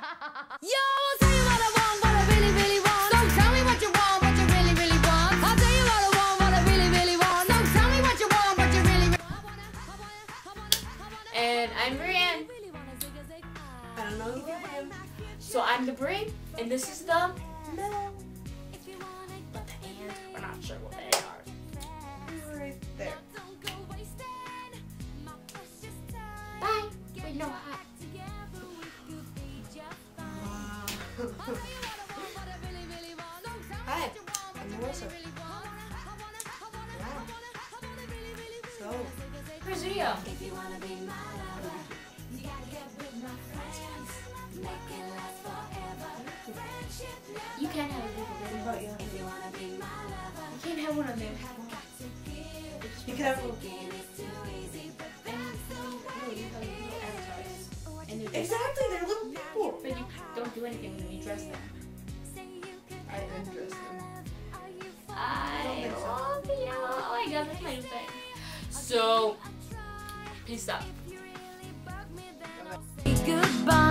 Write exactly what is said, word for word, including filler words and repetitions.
Yo, I'll tell you what I want, what I really, really want. So tell me what you want, what you really, really want. I'll tell you what I want, what I really, really want. So tell me what you want, what you really, really want. And I'm Brienne. I don't know if you're him. So I'm the Bree, and this is the Melon. But the and, we're not sure what they are. Right there. Bye. Wait, no, hi. Hi, I'm Melissa. Wow. So, Where's video? You can't have a video. but yeah. You can't have one of them. Be careful. Exactly, they're little people. But you don't do anything when you dress them. I undress them. I love you. Oh my god, that's my new thing. So, peace out. Goodbye.